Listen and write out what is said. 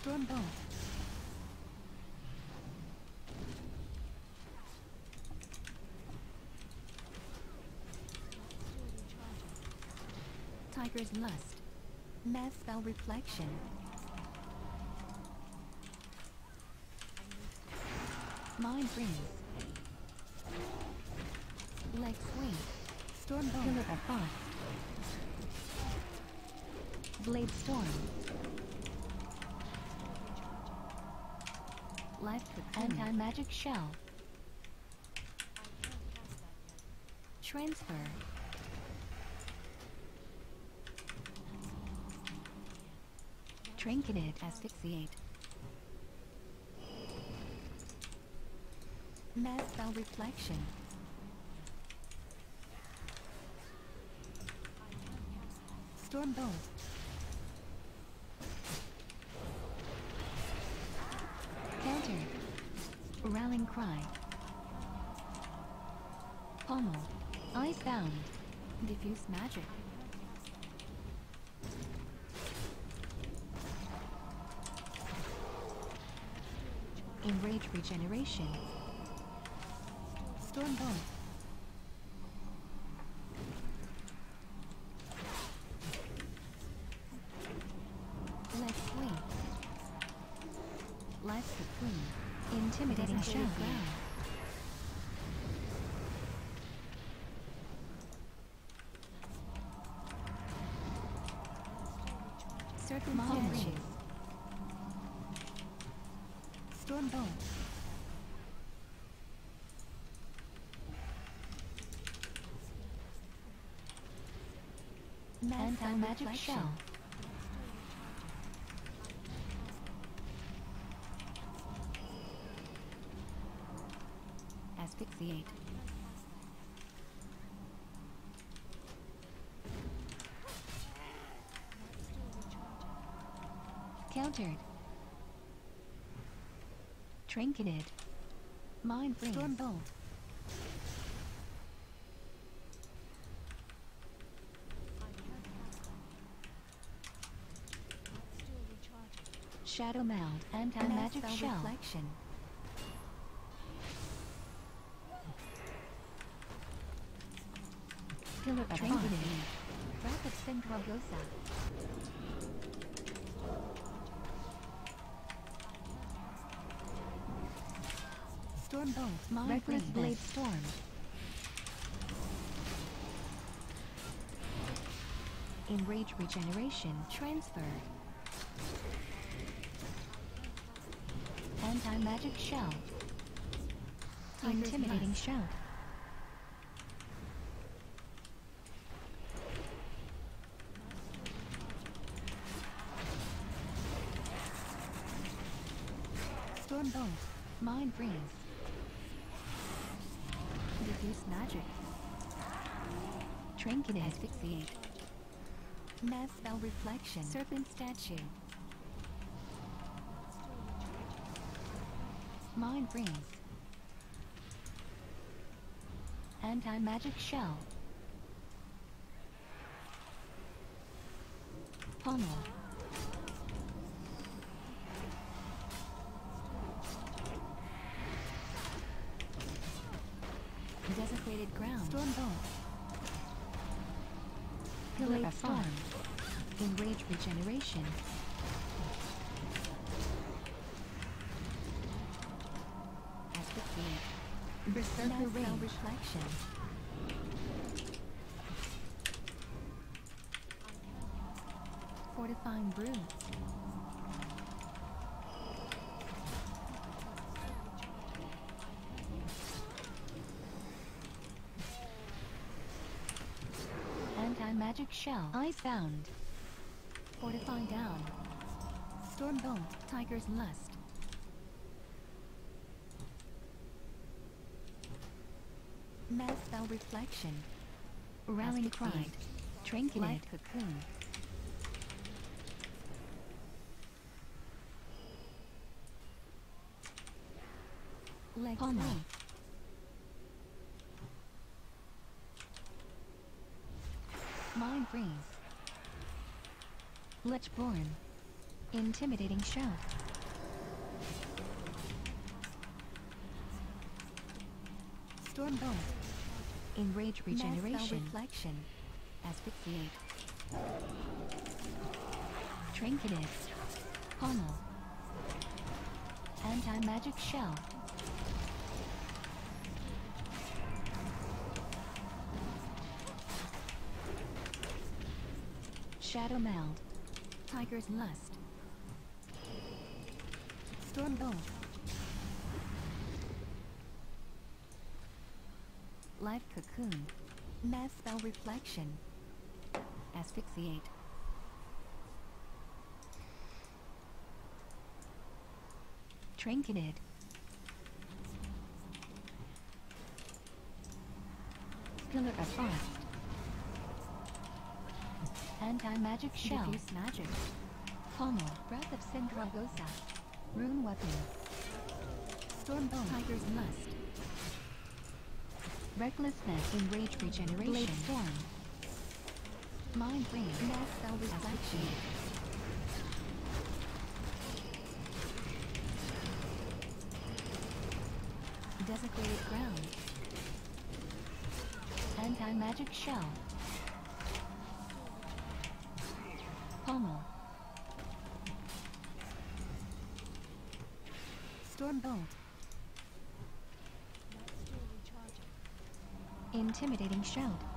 Stormbolt. Tiger's Lust. Mass Spell Reflection. Mind Freeze. Leg Swing. Stormbolt. Pillar of Frost. Blade Storm. Life Cocoon. Anti-Magic Shell. Transfer. Trinketed. Asphyxiate. Mass Spell Reflection. Stormbolt. Counter. Rallying Cry. Pommel. Icebound. Diffuse Magic. Enrage Regeneration. Stormbolt. Leg Swing. Life Cocoon. Intimidating Shadow. Circle Polish. Stormbolt. Anti-Magic Shell. Asphyxiate. Countered. Trinketed. Mind Freeze. Stormbolt. Shadow Mound. Anti-Magic Shell. Reflection. Pillar of Frost. Rapid Syndragosa. Stormbolt. Mind Reckless Blade Storm. Enrage Regeneration. Transfer. Anti-Magic Shell. Intimidating Shout. Stormbolt. Mind Freeze. Diffuse Magic. Trinket. Asphyxiate. Mass Spell Reflection. Serpent Statue. Mind Freeze. Anti-Magic Shell. Pommel. Desecrated Ground. Stormbolt. Pillar of Storm. Enrage Regeneration. Asphyxiate. Berserker Ring. Reflection. Fortifying Brew. Anti-Magic Shell. Icebound. Fortifying Down. Stormbolt. Tiger's Lust. Mass Spell Reflection. Rallying Cry. Trinket. Light Cocoon. Leg Pommel. Mind Freeze. Lechborn. Intimidating shout. Storm bolt. Enrage regeneration. Mass spell reflection. Asphyxiate. Trinketed. Pommel. Anti-magic shell. Shadow meld. Tiger's lust. Storm bolt. Life cocoon. Mass spell reflection. Asphyxiate. Trinketed. Pillar of Frost. Anti-magic shell. Diffuse magic. Pommel. Breath of Sindragosa. Rune weapon. Storm bone. Tiger's lust. Recklessness. Enrage regeneration. Blade storm. Mind ring. Mass spell reflection. Desecrated ground. Anti-magic shell. Pommel. Storm bolt. Intimidating shout.